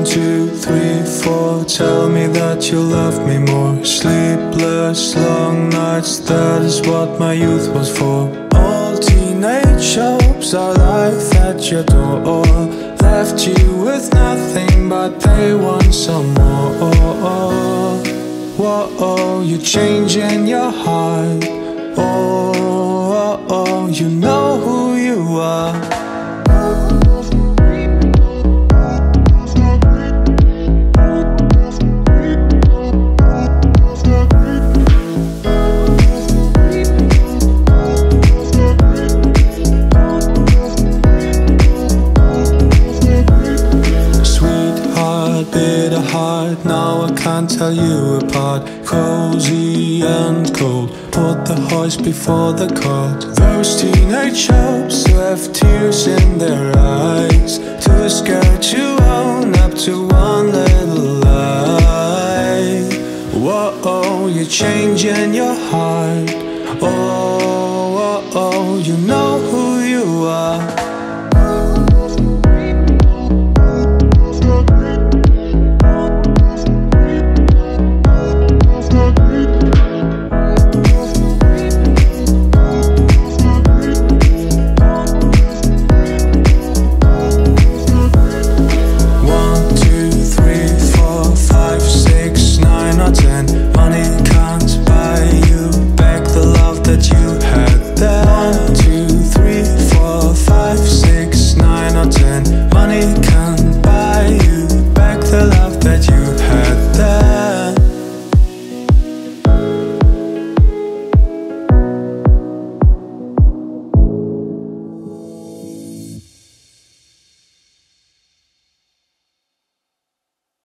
2, 3, 4. Tell me that you love me more. Sleepless, long nights, that is what my youth was for. All teenage hopes are life at your door. Left you with nothing, but they want some more. Whoa, you're changing your heart. Oh, you know who you are. Bitter heart, now I can't tell you apart. Cozy and cold, put the horse before the cart. Those teenage hopes who have tears in their eyes, too scared to own up to one little lie. Whoa, you're changing your heart.